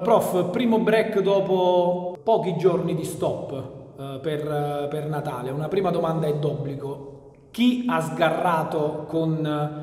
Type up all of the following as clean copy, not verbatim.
Prof, primo break dopo pochi giorni di stop per Natale. Una prima domanda è d'obbligo. Chi ha sgarrato con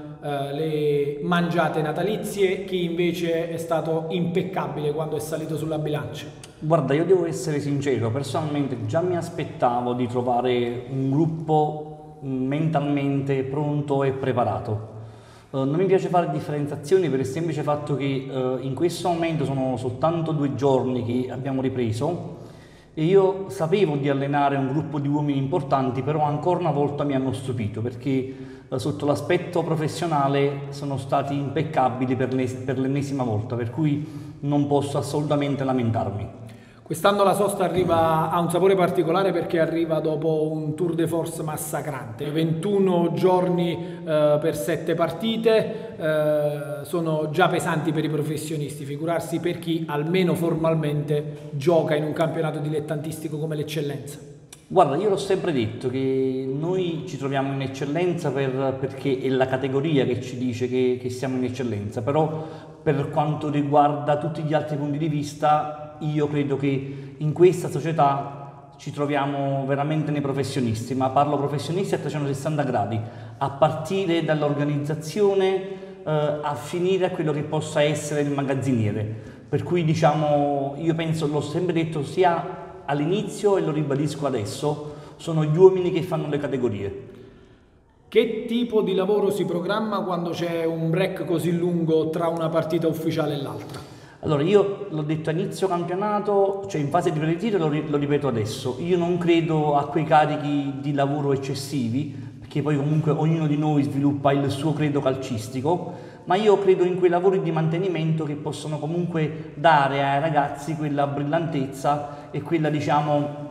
le mangiate natalizie, chi invece è stato impeccabile quando è salito sulla bilancia? Guarda, io devo essere sincero, personalmente già mi aspettavo di trovare un gruppo mentalmente pronto e preparato. Non mi piace fare differenziazioni per il semplice fatto che in questo momento sono soltanto 2 giorni che abbiamo ripreso e io sapevo di allenare un gruppo di uomini importanti, però ancora una volta mi hanno stupito perché sotto l'aspetto professionale sono stati impeccabili per l'ennesima volta, per cui non posso assolutamente lamentarmi. Quest'anno la sosta ha un sapore particolare perché arriva dopo un tour de force massacrante. 21 giorni per 7 partite sono già pesanti per i professionisti, figurarsi per chi almeno formalmente gioca in un campionato dilettantistico come l'Eccellenza. Guarda, io l'ho sempre detto che noi ci troviamo in eccellenza perché è la categoria che ci dice che siamo in eccellenza, però per quanto riguarda tutti gli altri punti di vista, io credo che in questa società ci troviamo veramente nei professionisti, ma parlo professionisti a 360 gradi, a partire dall'organizzazione a finire a quello che possa essere il magazziniere. Per cui diciamo, io penso, l'ho sempre detto sia all'inizio e lo ribadisco adesso, sono gli uomini che fanno le categorie. Che tipo di lavoro si programma quando c'è un break così lungo tra una partita ufficiale e l'altra? Allora, io l'ho detto a inizio campionato, cioè in fase di pre-ritiro, lo ripeto adesso, io non credo a quei carichi di lavoro eccessivi, perché poi comunque ognuno di noi sviluppa il suo credo calcistico, ma io credo in quei lavori di mantenimento che possono comunque dare ai ragazzi quella brillantezza e quella, diciamo,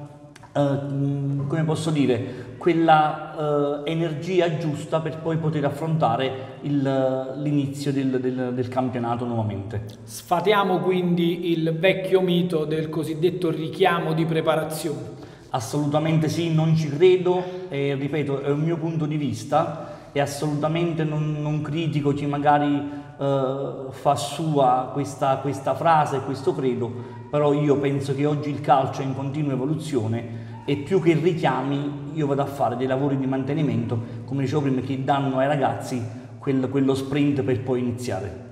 come posso dire, quella energia giusta per poi poter affrontare l'inizio del campionato nuovamente. Sfatiamo quindi il vecchio mito del cosiddetto richiamo di preparazione. Assolutamente sì, non ci credo, ripeto, è un mio punto di vista e assolutamente non critico chi magari fa sua questa frase, questo credo, però io penso che oggi il calcio è in continua evoluzione e più che richiami io vado a fare dei lavori di mantenimento, come dicevo prima, che danno ai ragazzi quello sprint per poi iniziare.